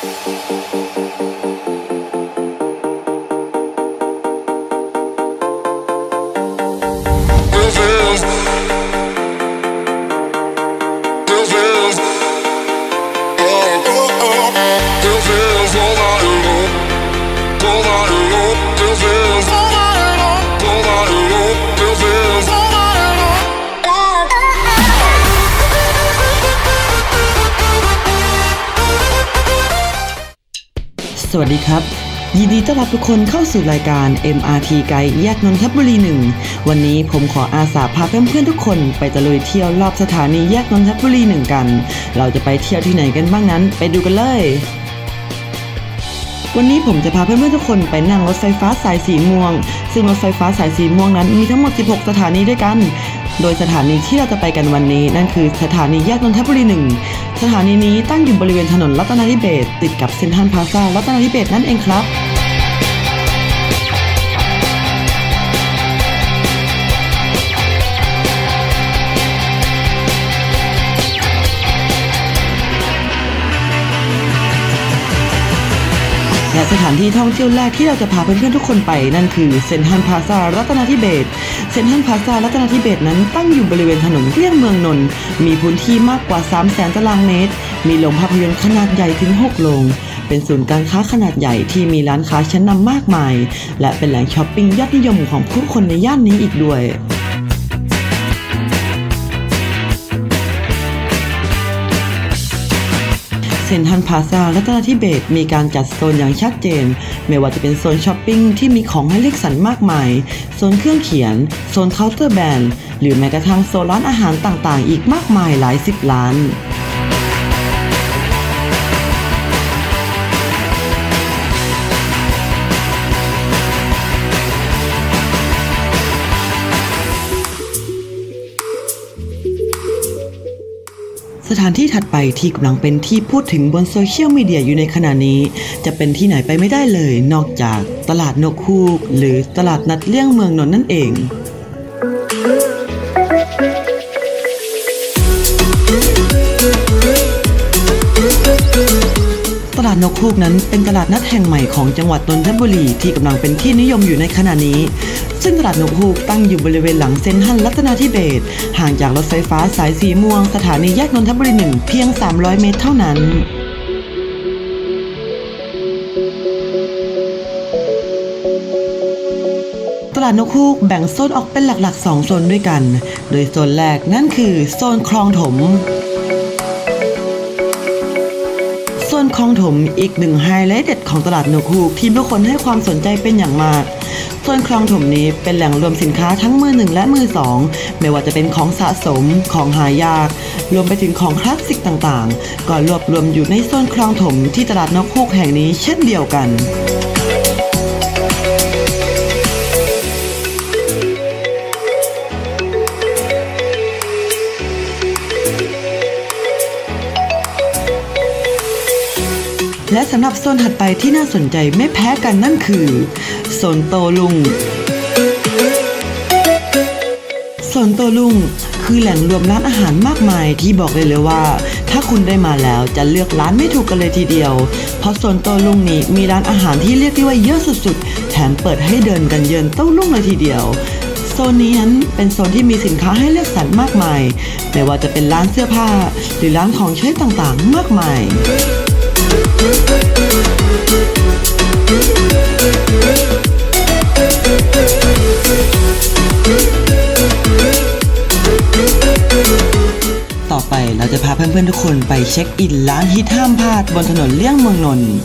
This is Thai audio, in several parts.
สวัสดีครับยินดีต้อนรับทุกคนเข้าสู่รายการ MRT ไกด์แยกนนทบุรี 1วันนี้ผมขออาสาพาเพื่อนๆทุกคนไปตะลุยเที่ยวรอบสถานีแยกนนทบุรี 1กันเราจะไปเที่ยวที่ไหนกันบ้างนั้นไปดูกันเลยวันนี้ผมจะพาเพื่อนๆทุกคนไปนั่งรถไฟฟ้าสายสีม่วงซึ่งรถไฟฟ้าสายสีม่วงนั้นมีทั้งหมด16สถานีด้วยกันโดยสถานีที่เราจะไปกันวันนี้นั่นคือสถานีแยกนนทบุรี 1สถานีนี้ตั้งอยู่บริเวณถนนรัตนาธิเบศรติดกับเซ็นทรัลพลาซ่ารัตนาธิเบศรนั่นเองครับและสถานที่ท่องเที่ยวแรกที่เราจะพาเพื่อนๆทุกคนไปนั่นคือเซ็นทรัลพลาซ่ารัตนาธิเบศรเซ็นทรัลพลาซ่ารัตนาธิเบศรนั้นตั้งอยู่บริเวณถนนเลี่ยงเมืองนนท์มีพื้นที่มากกว่า 300,000 ตารางเมตรมีโรงภาพยนตร์ขนาดใหญ่ถึง6โรงเป็นศูนย์การค้าขนาดใหญ่ที่มีร้านค้าชั้นนำมากมายและเป็นแหล่งช้อปปิ้งยอดนิยมของผู้คนในย่านนี้อีกด้วยเซ็นทรัลพลาซ่ารัตนาธิเบศรมีการจัดโซนอย่างชัดเจนไม่ว่าจะเป็นโซนช้อปปิ้งที่มีของให้เลือกสรรมากมายโซนเครื่องเขียนโซนเคาน์เตอร์แบรนด์หรือแม้กระทั่งโซนร้านอาหารต่างๆอีกมากมายหลาย10ร้านสถานที่ถัดไปที่กำลังเป็นที่พูดถึงบนโซเชียลมีเดียอยู่ในขณะนี้จะเป็นที่ไหนไปไม่ได้เลยนอกจากตลาดนกฮูกหรือตลาดนัดเลี่ยงเมืองนนท์นั่นเองตลาดนกฮูกนั้นเป็นตลาดนัดแห่งใหม่ของจังหวัดนนทบุรีที่กำลังเป็นที่นิยมอยู่ในขณะนี้ซึ่งตลาดนกฮูกตั้งอยู่บริเวณหลังเซ็นทรัลรัตนาธิเบศรห่างจากรถไฟฟ้าสายสีม่วงสถานีแยกนนทบุรี 1เพียง300 เมตรเท่านั้นตลาดนกฮูกแบ่งโซนออกเป็นหลักๆ2โซนด้วยกันโดยโซนแรกนั่นคือโซนคลองถมโซนคลองถมอีกหนึ่งไฮไลท์เด็ดของตลาดนกฮูกที่ผู้คนให้ความสนใจเป็นอย่างมากโซนคลองถมนี้เป็นแหล่งรวมสินค้าทั้งมือหนึ่งและมือสองไม่ว่าจะเป็นของสะสมของหายากรวมไปถึงของคลาสสิกต่างๆก็รวบรวมอยู่ในโซนคลองถมที่ตลาดนกฮูกแห่งนี้เช่นเดียวกันและสำหรับโซนถัดไปที่น่าสนใจไม่แพ้กันนั่นคือโซนโตลุงโซนโตลุงคือแหล่งรวมร้านอาหารมากมายที่บอกเลยว่าถ้าคุณได้มาแล้วจะเลือกร้านไม่ถูกกันเลยทีเดียวเพราะโซนโตลุงนี้มีร้านอาหารที่เรียกได้ว่าเยอะสุดๆแถมเปิดให้เดินกันเยินโตลุงเลยทีเดียวโซนนี้นั้นเป็นโซนที่มีสินค้าให้เลือกสรรมากมายไม่ว่าจะเป็นร้านเสื้อผ้าหรือร้านของใช้ต่างๆมากมายต่อไปเราจะพาเพื่อนๆทุกคนไปเช็คอินร้านฮิตห้ามพลาดบนถนนเลี่ยงเมืองนนท์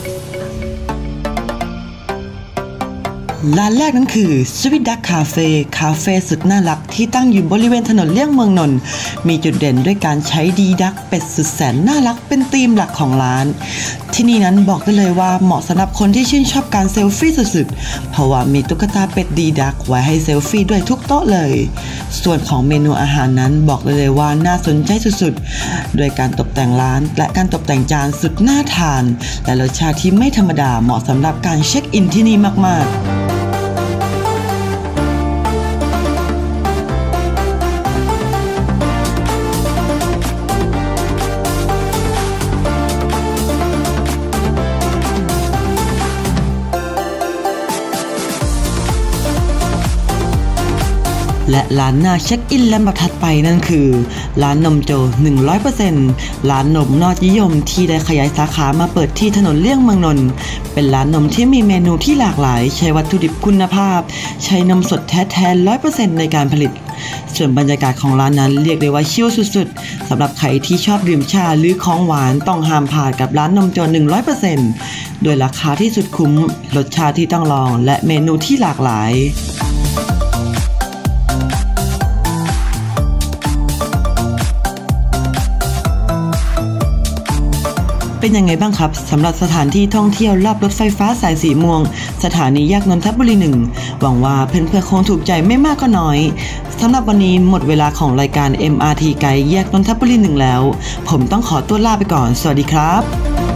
ร้านแรกนั้นคือ Sweet Duck Cafe คาเฟ่สุดน่ารักที่ตั้งอยู่บริเวณถนนเลี่ยงเมืองนนท์มีจุดเด่นด้วยการใช้ดีดักเป็ดสุดแสนน่ารักเป็นธีมหลักของร้านที่นี่นั้นบอกได้เลยว่าเหมาะสำหรับคนที่ชื่นชอบการเซลฟี่สุดๆเพราะว่ามีตุ๊กตาเป็ดดีดักไว้ให้เซลฟี่ด้วยทุกโต๊ะเลยส่วนของเมนูอาหารนั้นบอกได้เลยว่าน่าสนใจสุดๆโดยการตกแต่งร้านและการตกแต่งจานสุดน่าทานและรสชาติที่ไม่ธรรมดาเหมาะสำหรับการเช็คอินที่นี่มากๆและร้านหน้าเช็คอินลำดับถัดไปนั่นคือร้านนมโจ 100% ร้านนมนอดนิยมที่ได้ขยายสาขามาเปิดที่ถนนเลี่ยงเมืองนนท์เป็นร้านนมที่มีเมนูที่หลากหลายใช้วัตถุดิบคุณภาพใช้นมสดแท้ๆ 100% ในการผลิตส่วนบรรยากาศของร้านนั้นเรียกได้ว่าชิลสุดๆสำหรับใครที่ชอบดื่มชาหรือของหวานต้องห้ามพลาดกับร้านนมโจ 100% โดยราคาที่สุดคุ้มรสชาติที่ต้องลองและเมนูที่หลากหลายเป็นยังไงบ้างครับสำหรับสถานที่ท่องเที่ยวรอบรถไฟฟ้าสายสีม่วงสถานีแยกนนทบุรี1หวังว่าเพื่อนๆคงถูกใจไม่มากก็น้อยสำหรับวันนี้หมดเวลาของรายการ MRT ไกด์แยกนนทบุรี1แล้วผมต้องขอตัวลาไปก่อนสวัสดีครับ